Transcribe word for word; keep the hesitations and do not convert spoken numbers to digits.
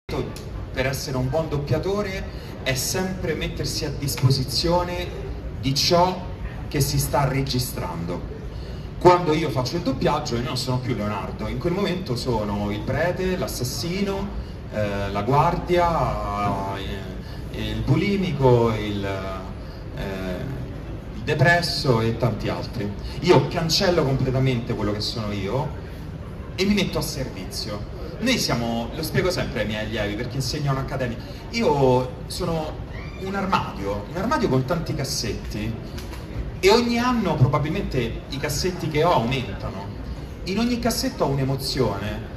Per essere un buon doppiatore è sempre mettersi a disposizione di ciò che si sta registrando. Quando io faccio il doppiaggio io non sono più Leonardo, in quel momento sono il prete, l'assassino, eh, la guardia, eh, il bulimico, il, eh, il depresso e tanti altri. Io cancello completamente quello che sono io e mi metto a servizio. Noi siamo, lo spiego sempre ai miei allievi perché insegno a un'accademia, io sono un armadio, un armadio con tanti cassetti e ogni anno probabilmente i cassetti che ho aumentano. In ogni cassetto ho un'emozione